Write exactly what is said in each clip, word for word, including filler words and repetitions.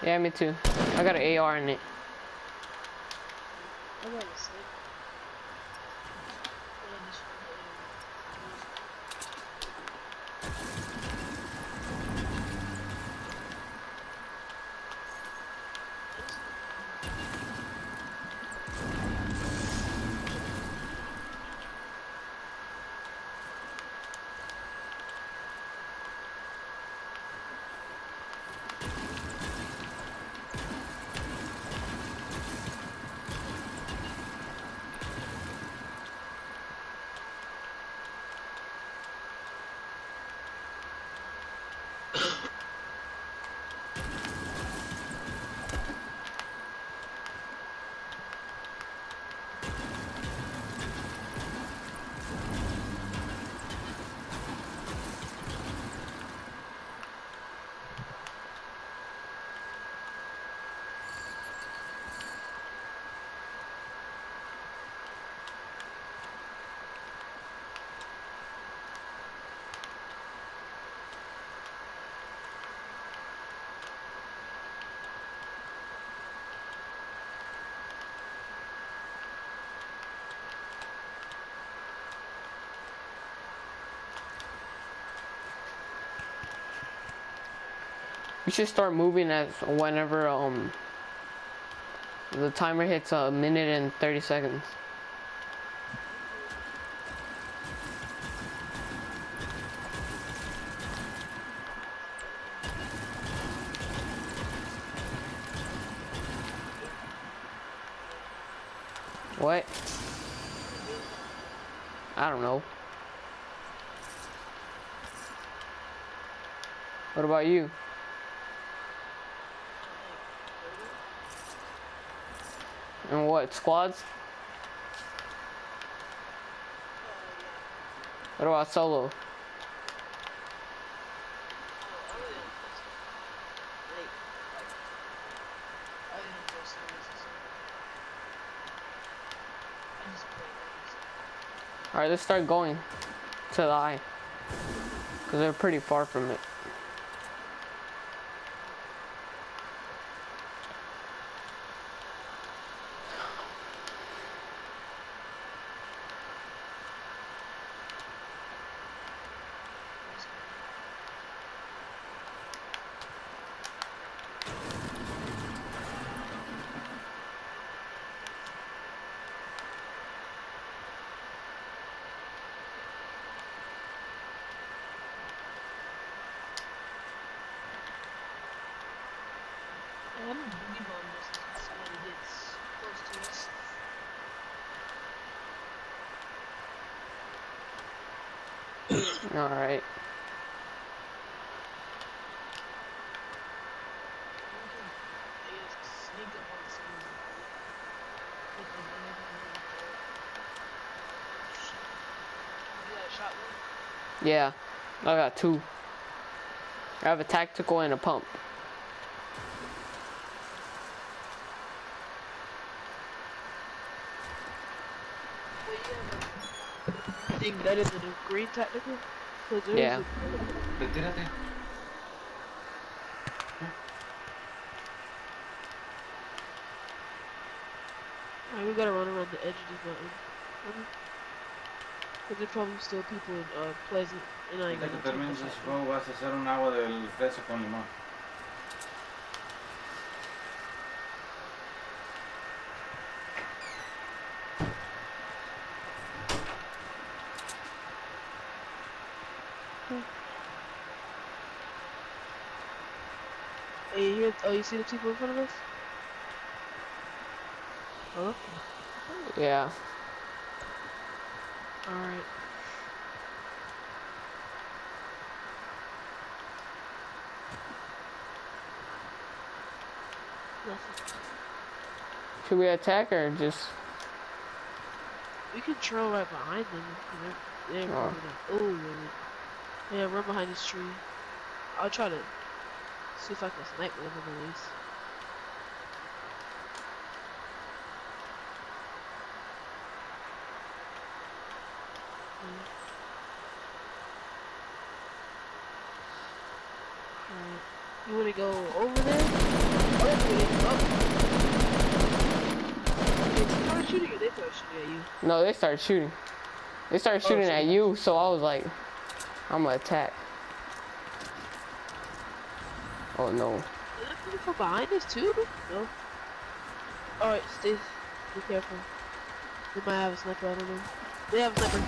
Yeah, me too. I got an A R in it. I got the same. But I just found We should start moving as whenever um the timer hits a minute and thirty seconds. What? I don't know. What about you? And what, squads? What about solo? Alright, let's start going to the eye. Because they're pretty far from it. I'm a boogie bomb just in case somebody gets close to us. Alright. Sneak up on someone. With the gun. You got a shotgun? Yeah, I got two. I have a tactical and a pump. I think that is a green tactical. Yeah. Retírate. Alright, we gotta run around the edge of this mountain. Because there's probably still people in uh, Pleasant, and I ain't Ahorita que gonna termines take ese the fuego vas a hacer un agua del fresa con limón. Hey, you hear? Oh, you see the people in front of us? Hello? Yeah. Alright. Nothing. Should we attack or just... We can trail right behind them. They're, they're Oh. probably not. Oh, wait. Yeah, run behind this tree. I'll try to see if I can snipe one of them at least. You wanna go over there? Oh, that's really up. They start shooting or they start shooting at you? No, they started shooting. They started Oh, shooting so at that's- you, so I was like, I'm gonna attack. Oh no. Is that coming from behind us too? No. Alright, stay. Be careful. They might have a sniper, I don't know. They have a sniper.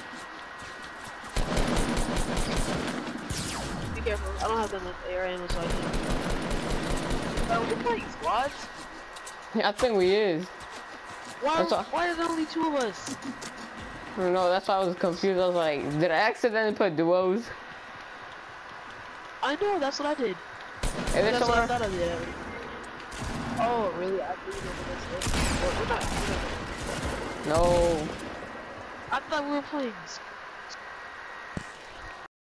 Be careful. I don't have that much air ammo, so I can't. Are we playing squads? I think we is. Why, That's all- why are there only two of us? I don't know, that's why I was confused. I was like, did I accidentally put duos? I know, that's what I did. Is there That's what I someone? thought I did. Oh, really? I really know what that's like. Well, we're not. We're not. No. I thought we were playing.